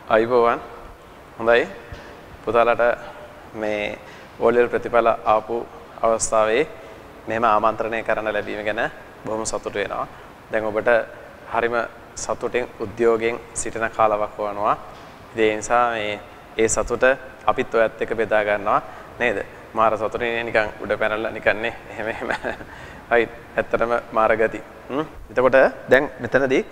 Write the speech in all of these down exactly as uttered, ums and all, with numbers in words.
අයිබෝවන් හොඳයි පුතාලට මේ ඕලෙවල් ප්‍රතිඵල ආපු අවස්ථාවේ මෙහෙම ආමන්ත්‍රණය කරන්න ලැබීම ගැන බොහොම සතුටු වෙනවා. දැන් ඔබට හරිම සතුටින් උද්‍යෝගයෙන් සිටින කාලයක් වනවා. ඒ නිසා මේ ඒ සතුට අපිත් ඔයත් එක්ක බෙදා ගන්නවා නේද? මාර සතුටින් නිකන් උඩ පැනලා නිකන්නේ එහෙම එහෙම. හරි ඇත්තටම මාර ගති. හ්ම්. එතකොට දැන් මෙතනදී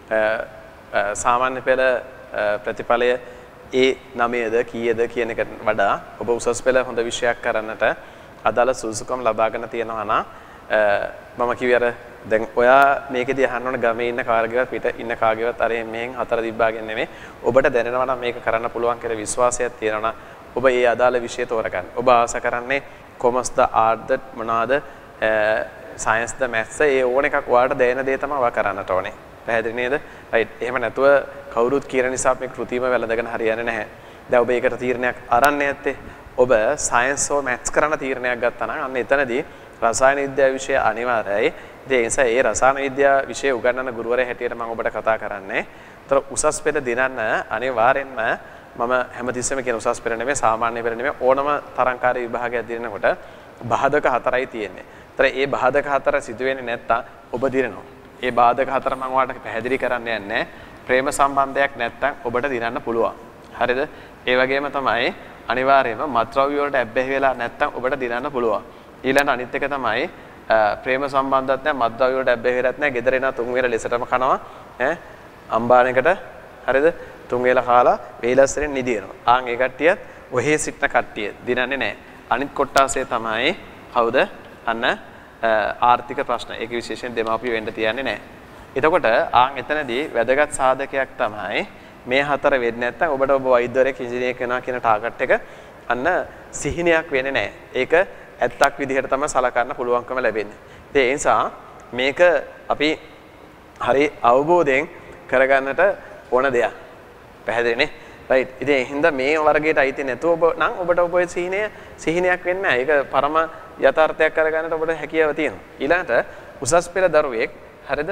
සාමාන්‍ය පෙළ ප්‍රතිඵලය ඒ නවයද කීයද කියන එකට වඩා ඔබ උසස් පෙළ හොඳ විෂයක් කරන්නට අදාළ සුසුකම් ලබාගෙන තියෙනවා නම් මම කිව්වේ අර දැන් ඔයා මේකෙදී අහන්න ඕන ගමේ ඉන්න කාර්යගත පිට ඉන්න කාගේවත් අර මෙහෙන් හතර දිබ්බාගෙන නෙමෙයි ඔබට දැනෙනවා නම් මේක කරන්න පුළුවන් කියලා විශ්වාසයක් තියෙනවා නම් ඔබ ඒ අදාළ විෂය තෝරගන්න. ඔබ ආස කරන්නේ කොමර්ස්ද ආර්ට්ද මොනවාද සයන්ස්ද මැත්ස්ද ඒ ඕන එකක් ඔයාලට දැනෙන දේ තමයි ඔයා කරන්නට ඕනේ. පැහැදිලි නේද? රයිට්. එහෙම නැතුව කවුරුත් කියන නිසා මේ කෘතිම වැළඳගෙන හරියන්නේ නැහැ. දැන් ඔබ ඒකට තීරණයක් අරන් නැත්තේ ඔබ සයන්ස් හෝ මැත්ස් කරන්න තීරණයක් ගත්තා නම් අන්න එතනදී රසායන විද්‍යාව විෂය අනිවාර්යයි. ඒ නිසා ඒ රසායන විද්‍යාව විෂය උගන්වන ගුරුවරයා හැටියට මම ඔබට කතා කරන්නේ. ඒතර උසස් පෙළ දිනන්න අනිවාර්යෙන්ම මම හැමතිස්සෙම කියන උසස් පෙළ නෙමෙයි සාමාන්‍ය පෙළ නෙමෙයි ඕනම තරංකාරී විභාගයක් දිනනකොට බාධක හතරයි තියෙන්නේ. ඒතර ඒ බාධක හතර සිදු වෙන්නේ නැත්තම් ඔබ දිනනවා. ඒ බාධක හතර මම ඔයාලට පැහැදිලි කරන්න යන්නේ ප්‍රේම සම්බන්ධයක් නැත්තම් ඔබට දිනන්න පුළුවන්. හරිද? ඒ වගේම තමයි අනිවාර්යයෙන්ම මත්ද්‍රව්‍ය වලට ඇබ්බැහි වෙලා නැත්තම් ඔබට දිනන්න පුළුවන්. ඊළඟ අනිත් එක තමයි ප්‍රේම සම්බන්ධයක් නැහැ මත්ද්‍රව්‍ය වලට ඇබ්බැහි වෙලත් නැහැ. ගෙදර එනවා තුන් වේල ලෙසටම කනවා. ඈ අම්බානකට හරිද? තුන් වේල කාලා වේලස්සෙන් නිදිනවා. ආන් ඒ කට්ටියත් ඔහේ සිටන කට්ටිය දිනන්නේ නැහැ. අනිත් කොට්ටාසේ තමයි කවුද? අන්න ආර්ථික ප්‍රශ්න. ඒක විශේෂයෙන් දෙමාපිය වෙන්න තියන්නේ නැහැ. එතකොට ආන් එතනදී වැදගත් සාධකයක් තමයි මේ හතර වෙන්නේ නැත්නම් ඔබට ඔබ වෛද්‍යවරයෙක් ඉංජිනේරයෙක් වෙනවා කියන ටාගට් එක අන්න සිහිනයක් වෙන්නේ නැහැ. ඒක ඇත්තක් විදිහට තමයි සලකන්න පුළුවන්කම ලැබෙන්නේ. ඒ නිසා මේක අපි හරි අවබෝධයෙන් කරගන්නට ඕන දෙයක්. පැහැදිලිනේ? රයිට්. ඉතින් ඒ හින්දා මේ වර්ගයට අයිති නැතුව ඔබ නම් ඔබට ඔබ ඔය සිහිනය සිහිනයක් වෙන්නේ නැහැ. ඒක පරම යථාර්ථයක් කරගන්නට ඔබට හැකියාව තියෙනවා. ඊළඟට උසස් පෙළ දරුවෙක් හරිද?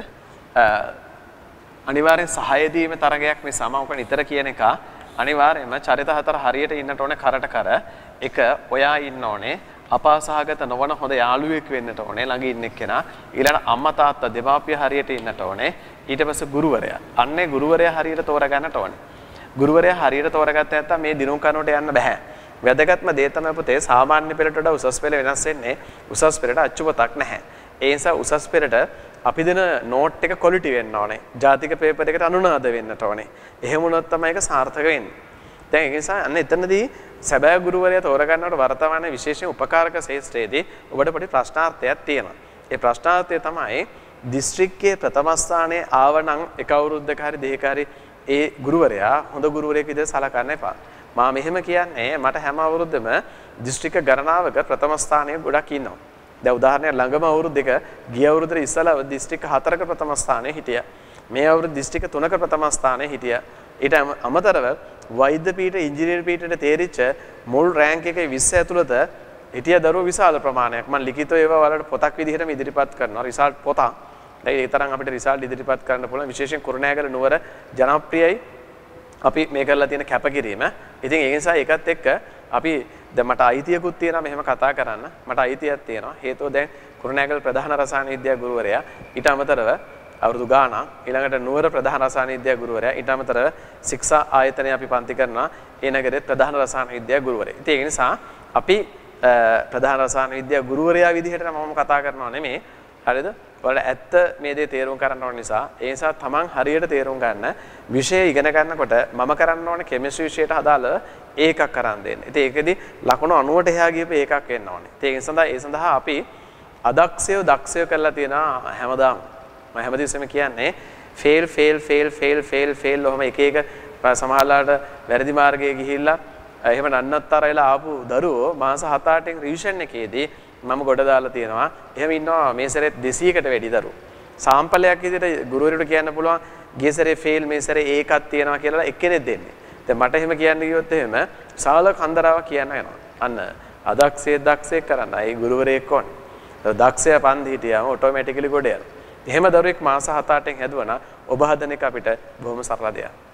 අනිවාර්යෙන් සහාය දීමේ තරගයක් නිසා මම ඔක නිතර කියන එක අනිවාර්යයෙන්ම චරිත හතර හරියට ඉන්නට ඕනේ කරට කර. එක ඔයා ඉන්න ඕනේ අපාසහගත නොවන හොඳ යාළුවෙක් වෙන්නට ඕනේ ළඟ ඉන්න කෙනා. ඊළඟ අම්මා තාත්තා දෙමාපිය හරියට ඉන්නට ඕනේ. ඊට පස්සේ ගුරුවරයා. අන්නේ ගුරුවරයා හරියට තෝරගන්නට ඕනේ. ගුරුවරයා හරියට තෝරගත්තේ නැත්නම් මේ දිනුම් කනුවට යන්න බෑ. වැදගත්ම දේ තමයි පුතේ සාමාන්‍ය පෙළට වඩා උසස් පෙළ වෙනස් වෙන්නේ උසස් පෙළට අච්චුපතක් නැහැ. ඒ නිසා උසස් පෙළට අපි දෙන නෝට් එක ක්වොලිටි වෙන්න ඕනේ. ජාතික පේපර් එකට අනුනාද වෙන්නට ඕනේ. එහෙම වුණොත් තමයි ඒක සාර්ථක වෙන්නේ. දැන් ඒ නිසා අන්න එතනදී සැබෑ ගුරුවරයා තෝරගන්නවට වර්තමාන විශේෂයෙන් උපකාරක ශාස්ත්‍රයේදී ඔබට පොඩි ප්‍රශ්නාර්ථයක් තියෙනවා. ඒ ප්‍රශ්නාර්ථය තමයි දිස්ත්‍රික්කයේ ප්‍රථම ස්ථානයේ ආවනම් එක අවුරුද්දක හරි දෙකක හරි ඒ ගුරුවරයා හොඳ ගුරුවරයෙක් විදිහට සලකන්න එපා. මම මෙහෙම කියන්නේ මට හැම අවුරුද්දෙම දිස්ත්‍රික්ක ගණනාවක ප්‍රථම ස්ථානයේ ගොඩක් ඉන්නවා. දැන් උදාහරණයක් ළඟම අවුරුද්දක ගිය අවුරුද්දේ ඉස්සලා දිස්ත්‍රික්ක හතරක ප්‍රථම ස්ථානයේ හිටියා. මේ අවුරුද්ද දිස්ත්‍රික්ක තුනක ප්‍රථම ස්ථානයේ හිටියා. ඊට අමතරව වෛද්‍ය පීඨ ඉංජිනේරු පීඨයට තේරිච්ච මුල් රෑන්ක් එකේ විස්ස ඇතුළත හිටිය දරුවෝ විශාල ප්‍රමාණයක්. මම ලිඛිතව ඒවා වලට පොතක් විදිහටම ඉදිරිපත් කරනවා. රිසල්ට් පොතක්. දැන් ඒ තරම් අපිට රිසල්ට් ඉදිරිපත් කරන්න පුළුවන්. විශේෂයෙන් කුරුණෑගල නුවර ජනප්‍රියයි අපි මේ කරලා තියෙන කැපකිරීම. ඉතින් ඒ නිසා ඒකත් එක්ක අපි දැන් මට අයිතියකුත් තියෙනවා මෙහෙම කතා කරන්න. මට අයිතියක් තියෙනවා. හේතුව දැන් කුරුණෑගල ප්‍රධාන රසායන විද්‍යා ගුරුවරයා ඊට අමතරව අවුරුදු ගාණක් ඊළඟට නුවර ප්‍රධාන රසායන විද්‍යා ගුරුවරයා ඊට අමතරව ශික්ෂා ආයතනය අපි පන්ති කරනවා. ඒ නගරේ ප්‍රධාන රසායන විද්‍යා ගුරුවරයා. ඉතින් ඒ නිසා අපි ප්‍රධාන රසායන විද්‍යා ගුරුවරයා විදිහට මම කතා කරනවා නෙමෙයි. හරිද? ඔයාලා ඇත්ත මේ දේ තේරුම් ගන්න ඕන නිසා ඒ නිසා තමන් හරියට තේරුම් ගන්න විෂය ඉගෙන ගන්නකොට මම කරන්න ඕනේ කෙමිස්ට්‍රි විෂයට අදාළ ඒකක් කරන් දෙන්න. ඉතින් ඒකෙදි ලකුණු අනූවට එහා ගියපු ඒකක් වෙන්න ඕනේ. ඉතින් ඒ සඳහා ඒ සඳහා අපි අදක්ෂයෝ දක්ෂයෝ කරලා තියෙනවා හැමදාම. මම හැමදෙස්සෙම කියන්නේ fail fail fail fail fail fail ඔහම එක එක සමහරලාට වැරදි මාර්ගයේ ගිහිල්ලා එහෙම නන්නත්තර වෙලා ආපු දරුවෝ මාස හත අටෙන් රිවිෂන් එකේදී මම ගොඩ දාලා තියෙනවා. එහෙම ඉන්නවා මේ සැරේ දෙසීයකට වැඩි දරුවෝ. සාම්පලයක් විදිහට ගුරුවරයෙකුට කියන්න පුළුවන් ගිය සැරේ ෆේල් මේ සැරේ ඒකක් තියෙනවා කියලා එක්කෙනෙක් දෙන්නේ. දැන් මට එහෙම කියන්න ගියොත් එහෙම සාල කන්දරාවක් කියන්න වෙනවා. අන්න අදක්ෂයේ දක්ෂයෙක් කරන්න. ඒ ගුරුවරයෙක් ඕනේ. දක්ෂයා පන්දි හිටියාම ඔටෝමැටිකලි ගොඩ යනවා. එහෙම දරුවෙක් මාස හත අටෙන් හැදුවනම් ඔබ හදන එක අපිට බොහොම සරල දෙයක්.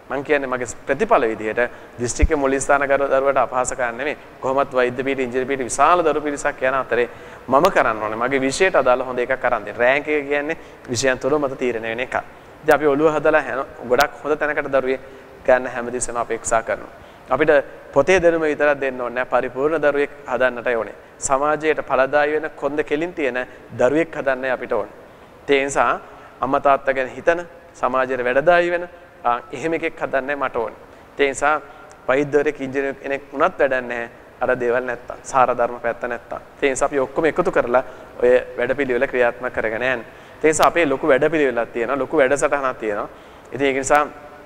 මම කියන්නේ මගේ ප්‍රතිඵල විදිහට දිස්ත්‍රික්ක මුල් ස්ථානගත දරුවට අපහාස කරන්නේ නෙමෙයි. කොහොමත් වෛද්‍ය පීඨ ඉංජිනේරු පීඨ විශාල දරු පිරිසක් යන අතරේ මම කරන්න ඕනේ මගේ විෂයට අදාළ හොඳ එකක් අරන් දෙන්න. රෑන්ක් එක කියන්නේ විෂයන් තුල මත තීරණය වෙන එකක්. ඉතින් අපි ඔළුව හදලා ගොඩක් හොඳ තැනකට දරුවේ ගන්න හැමදෙස්සම අපේක්ෂා කරනවා. අපිට පොතේ දැනුම විතරක් දෙන්න ඕනේ නැහැ. පරිපූර්ණ දරුවෙක් හදන්නට ඕනේ. සමාජයට ඵලදායී වෙන කොන්ද කෙලින් තියෙන දරුවෙක් හදන්නයි අපිට ඕනේ. ඒ නිසා අම්මා තාත්තා ගැන හිතන සමාජයට වැඩදායී වෙන එහෙම එකෙක් හදන්නයි මට ඕනේ. ඒ නිසා වෛද්‍යවරයෙක් ඉංජිනේරු කෙනෙක් වුණත් වැඩක් නැහැ. අර දේවල් නැත්තම් සාර ධර්ම පැත්ත නැත්තම්. ඒ නිසා අපි ඔක්කොම එකතු කරලා ඔය වැඩපිළිවෙල ක්‍රියාත්මක කරගෙන යන්නේ. ඒ නිසා අපේ ලොකු වැඩපිළිවෙලක් තියෙනවා. ලොකු වැඩසටහනක් තියෙනවා. ඉතින් ඒක නිසා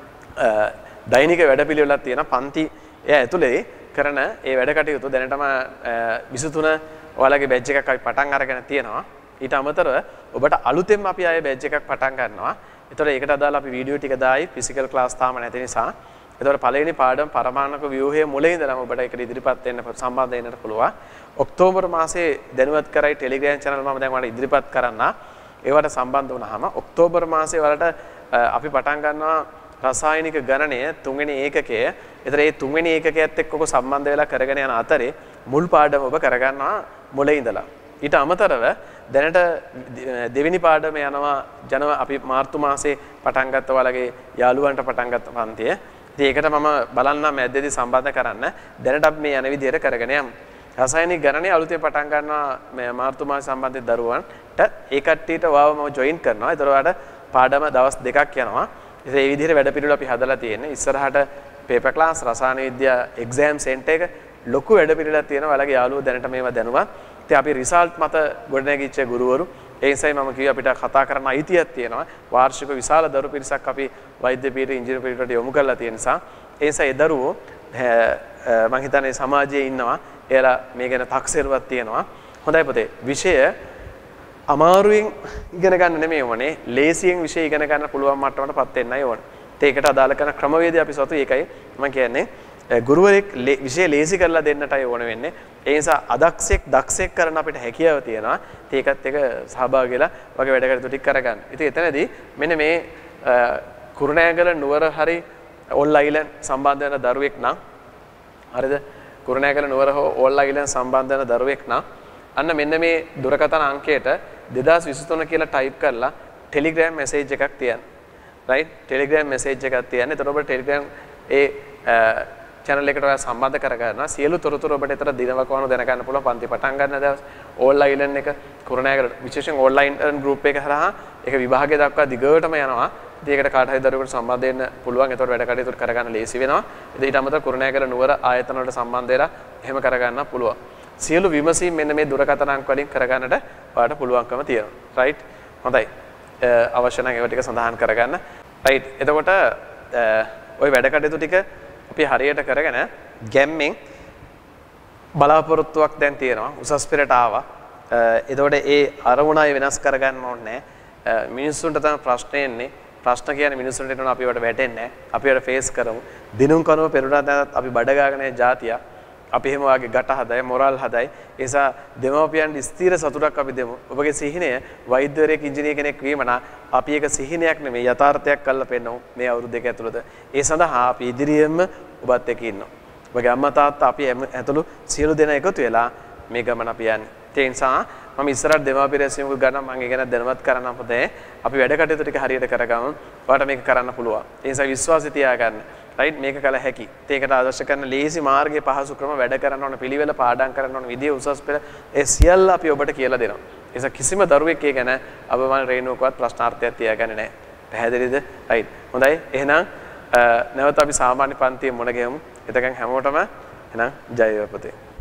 දෛනික වැඩපිළිවෙලක් තියෙනවා. පන්ති එය ඇතුලේ කරන ඒ වැඩ කටයුතු දැනටම විසිතුන ඔයාලගේ බැච් එකක් අපි පටන් අරගෙන තියෙනවා. ඊට අමතරව ඔබට අලුතෙන්ම අපි ආයේ බැච් එකක් පටන් ගන්නවා. ඒතර ඒකට අදාළ අපි වීඩියෝ ටික දායි ෆිසිකල් ක්ලාස් තාම නැති නිසා. ඒතර පළවෙනි පාඩම පරමාණුක ව්‍යුහයේ මුලින් ඉඳලම ඔබට ඒකට ඉදිරිපත් වෙන්න සම්බන්ධ වෙන්නට පුළුවන්. ඔක්තෝබර් මාසයේ දැනුවත් කරයි ටෙලිග්‍රෑම් channel මම දැන් ඔයාලට ඉදිරිපත් කරන්න. ඒවට සම්බන්ධ වුණාම ඔක්තෝබර් මාසයේ වලට අපි පටන් ගන්නවා රසායනික ගණනය තුන්වෙනි ඒකකය. ඒතර මේ තුන්වෙනි ඒකකයත් එක්ක ඔක සම්බන්ධ වෙලා කරගෙන යන අතරේ මුල් පාඩම ඔබ කරගන්නවා මුලින් ඉඳලා. ඊට අමතරව දැනට දෙවෙනි පාඩම යනවා ජනව අපි මාර්තු මාසේ පටන් ගත්ත ඔයාලගේ යාළුවන්ට පටන් ගත්ත පන්තිය. ඉතින් ඒකට මම බලන්නම් මැද්දේදී සම්බන්ධ කරන්න. දැනට අපි මේ යන විදිහට කරගෙන යමු. රසායනික ගණනය අලුතෙන් පටන් ගන්නවා මේ මාර්තු මාසේ සම්බන්ධිත දරුවන්ට ඒ කට්ටියට වාව මම ජොයින් කරනවා. ඒතර ඔයාලට පාඩම දවස් දෙකක් යනවා. ඉතින් මේ විදිහට වැඩ පිළිවෙල අපි හදලා තියෙන්නේ. ඉස්සරහට පේපර් ක්ලාස් රසායන විද්‍යා එක්සෑම් සෙන්ටර් එක ලොකු වැඩ පිළිවෙලක් තියෙනවා. ඔයාලගේ යාළුවෝ දැනට මේවා දැනුවත්. ඉතින් අපි රිසල්ට් මත ගොඩනැගිච්ච ගුරුවරු ඒ නිසායි මම කිව්වේ අපිට කතා කරන්න අයිතියක් තියෙනවා. වාර්ෂික විශාල දරු පිරිසක් අපි වෛද්‍ය පීඨ ඉංජිනේරු පීඨට යොමු කරලා තියෙන නිසා ඒ නිසා ඒ දරුවෝ මම හිතන්නේ සමාජයේ ඉන්නවා. එයාලා මේ ගැන තක්සේරුවක් තියෙනවා. හොඳයි පුතේ. විෂය අමාරුවෙන් ඉගෙන ගන්න නෙමෙයි ඕනේ. ලේසියෙන් විෂය ඉගෙන ගන්න පුළුවන් මට්ටමටපත් වෙන්නයි ඕනේ. ඒකට අදාළ කරන ක්‍රමවේදය අපි සතු ඒකයි මම කියන්නේ ගුරුවරයෙක් විෂය ලේසි කරලා දෙන්නටයි ඕන වෙන්නේ. ඒ නිසා අදක්ෂෙක් දක්ෂෙක් කරන අපිට හැකියාව තියෙනවා. ඒකත් එක සහභාගී වෙලා වගේ වැඩ කටයුතු ටික කරගන්න. ඉතින් එතනදී මෙන්න මේ කුරුණෑගල නුවර හරි ඕල් අයිලන්ඩ් සම්බන්ධ වෙන දරුවෙක් නම් හරිද? කුරුණෑගල නුවර හෝ ඕල් අයිලන්ඩ් සම්බන්ධ වෙන දරුවෙක් නම් අන්න මෙන්න මේ දුරකථන අංකයට දෙදාස් විසිතුන කියලා ටයිප් කරලා ටෙලිග්‍රෑම් මැසේජ් එකක් තියන්න. රයිට්? ටෙලිග්‍රෑම් මැසේජ් එකක් තියන්න. එතකොට ඔබ ටෙලිග්‍රෑම් ඒ channel එකට ඔයා සම්බන්ධ කරගන්නවා. සියලු තොරතුරු ඔබට ඒතර දිනවකවණු දැනගන්න පුළුවන්. පන්ති පටන් ගන්න දවස් ඕල් අයිලන්ඩ් එක කුරුණෑගල විශේෂයෙන් ඕන්ලයින් ගෲප් එක හරහා ඒක විභාගය දක්වා දිගටම යනවා. ඉතින් ඒකට කාට හරි දරුවෙකුට සම්බන්ධ වෙන්න පුළුවන්. ඒතකොට වැඩ කටයුතු කරගන්න ලේසි වෙනවා. ඉතින් ඊට අමතරව කුරුණෑගල නුවර ආයතන වලට සම්බන්ධ වෙලා එහෙම කරගන්න පුළුවන්. සියලු විමසීම් මෙන්න මේ දුරකථන අංක වලින් කරගන්නට ඔයාලට පුළුවන්කම තියෙනවා. රයිට්? හොඳයි. අවශ්‍ය නම් ඒවා ටික සඳහන් කරගන්න. රයිට්. එතකොට ওই වැඩ කටයුතු ටික අපි හරියට කරගෙන ගැම්මෙන් බලාපොරොත්තුවක් දැන් තියෙනවා. උසස් පෙරට ආවා. එතකොට ඒ අරමුණයි වෙනස් කරගන්න ඕනේ. මිනිස්සුන්ට තමයි ප්‍රශ්න එන්නේ. ප්‍රශ්න කියන්නේ මිනිස්සුන්ට එනවා අපි ඒවට වැටෙන්නේ නැහැ. අපි ඒවට ෆේස් කරමු. දිනුම් කනුව පෙරුණාට අපි බඩ ගාගෙන ජාතිය. අපි එහෙම වාගේ ගැට හදයි මොරල් හදයි. ඒ නිසා දෙමව්පියන්ට ස්ථිර සතුටක් අපි දෙමු. ඔබගේ සිහිනය වෛද්‍යවරයෙක් ඉංජිනේර කෙනෙක් වීම නම් අපි ඒක සිහිනයක් නෙමෙයි යථාර්ථයක් කරලා පෙන්නමු මේ අවුරුදු දෙක ඇතුළත. ඒ සඳහා අපි ඉදිරියෙන්ම ඔබත් එක්ක ඉන්නවා. ඔබගේ අම්මා තාත්තා අපි ඇතුළු සියලු දෙනා එකතු වෙලා මේ ගමන අපි යන්නේ. ඒ නිසා මම ඉස්සරහට දෙමව්පිය රැස්වීමක් ගන්න මම ඒ ගැන දැනුවත් කරන්න අපතේ අපි වැඩ කටයුතු ටික හරියට කරගමු. ඔයාලට මේක කරන්න පුළුවන්. ඒ නිසා විශ්වාසය තියාගන්න. රයිට් මේක කළ හැකි. ඒකට ආදර්ශ කරන ලේසි මාර්ගයේ පහසු ක්‍රම වැඩ කරන්න ඕන පිළිවෙල පාඩම් කරන්න ඕන විදිය උසස් පෙළ ඒ සියල්ල අපි ඔබට කියලා දෙනවා. ඒ නිසා කිසිම දරුවෙක් ඒ ගැන අපමණ රේණුවකවත් ප්‍රශ්නාර්ථයක් තියාගන්නේ නැහැ. පැහැදිලිද? රයිට්. හොඳයි. එහෙනම් නැවත අපි සාමාන්‍ය පන්තියේ මුණ ගැහමු. එතකන් හැමෝටම එහෙනම් ජය වේවා පුතේ.